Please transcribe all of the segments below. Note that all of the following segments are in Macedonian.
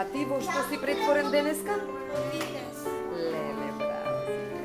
ти во што си претворен денеска? Витез. Леле, браво.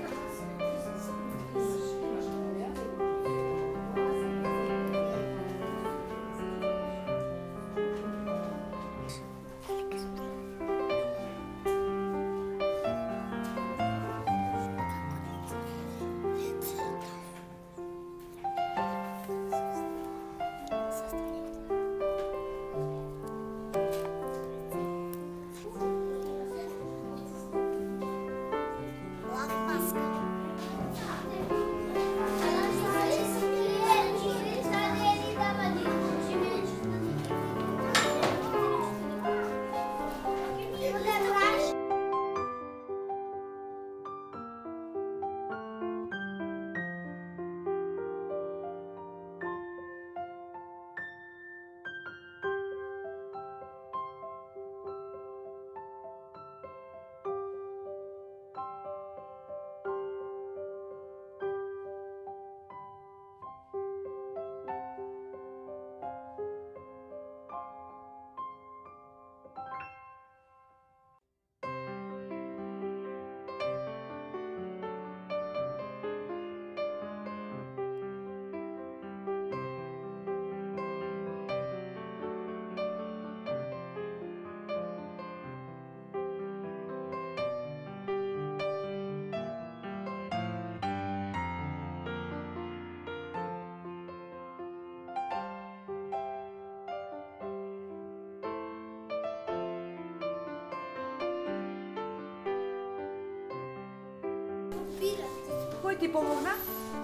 Кој ти помогна?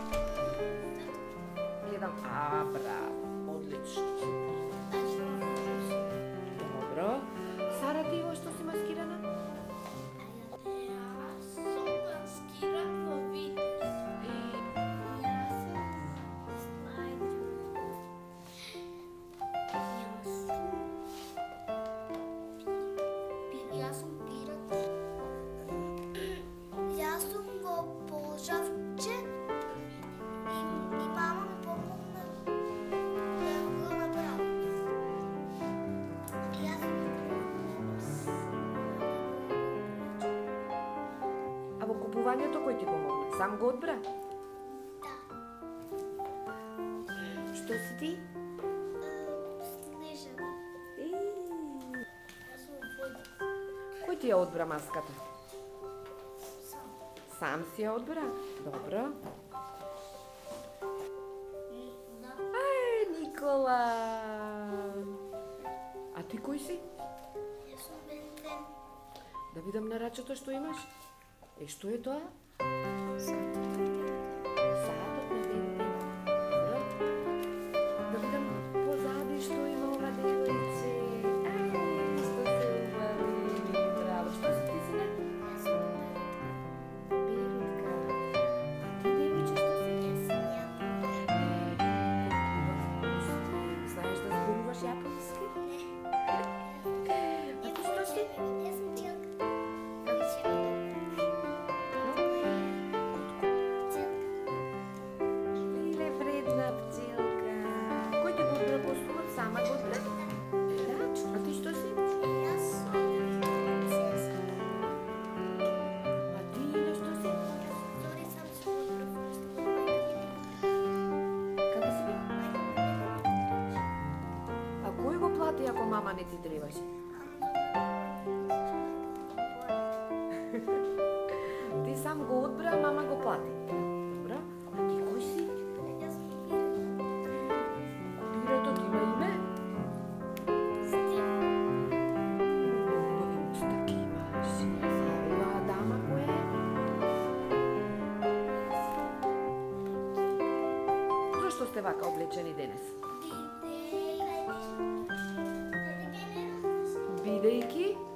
Гледам, браво, одлично. Добро. Сара, ти во што си маскирана? Јас сум маскиран во Витез. Јас сум пират. Јас сум во Полжавче и мама ми помогна да го направам. Јас А во купувањето кој ти помогна? Сам го одбра? да, Што си ти? Снежана. Јас сум војник. Кој ти ја одбра маската? Сам. Сам си ја одбра? Добро. Да. Никола! А ти кој си? Јас сум Бенден. Да видам на рачето што имаш. Што е тоа? Саатот на Бенден. Добро. Да видам позади што има ова девојче. Што се убави. Браво. Што си ти, сине? Јас сум Берутка. А ти, девојче, што си? Јас сум Јапонка. Знаеш да зборуваш јапонски? А ти што си? Јас сум Челка. Леле, вредна пчелка. Кој ти го одбра костумот? Сама го одбра? Да? А ти што си? Јас сум принцеса. А ти на што си? Зори сам се одбрав. Како си? А кој го плати ако мама не ти требаше? Ти сам го одбра, а мама го плати. Добро. А ти кој си? Јас сум пират. Пиратот има име? Стив. Убави устак имаш. А оваа дама која е? Зошто сте вака облечени денес? Бидејќи